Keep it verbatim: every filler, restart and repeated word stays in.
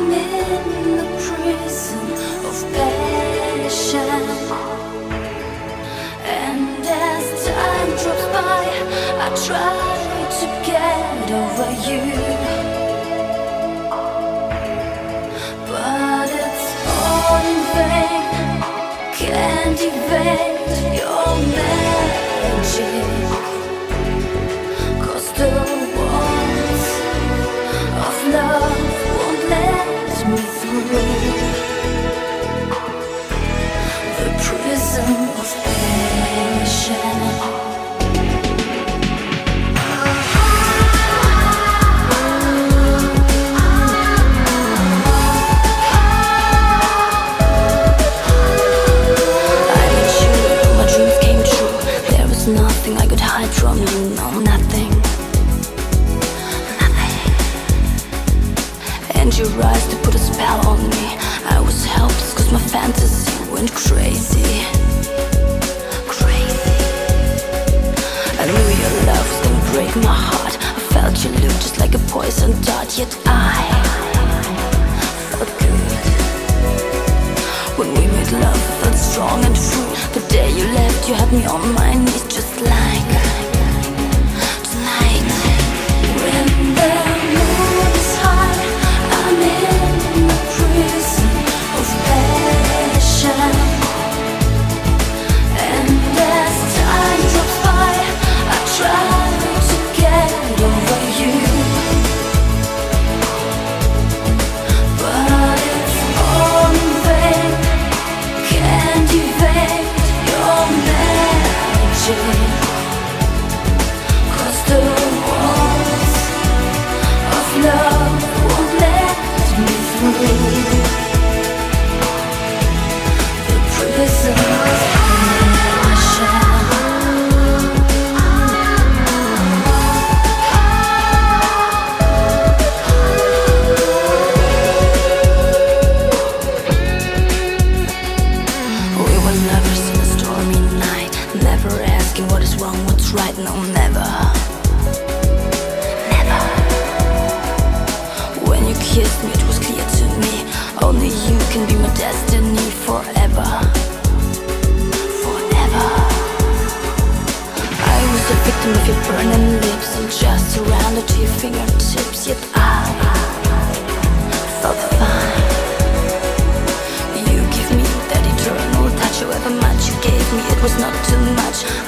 I'm in the prison of passion, and as time drops by, I try to get over you, but it's all in vain. Can't evade your magic, 'cause the walls of love won't let me through the prison of passion. Nothing I could hide from you, no, nothing, nothing. And your eyes, they put a spell on me. I was helpless cause my fantasy went crazy, crazy. I knew your love was gonna break my heart. I felt your look just like a poison dart. Yet I felt good when we made love. I felt strong and free. The day you left, you had me on my knees, just like tonight. When the moon is high, I'm in the prison of passion, and as time drops by, I try to get over you, but it's all in vain. Can't evade your magic, 'cause the walls of love won't let me through the prison of passion. We were lovers in a stormy night, never asking what is wrong, what's right, no, never, never. When you kissed me, it was clear to me, only you can be my destiny forever, forever. I was a victim of your burning lips, and just surrounded to your fingertips. Yet I felt fine. You give me that eternal touch, however much you gave me, it was not too much.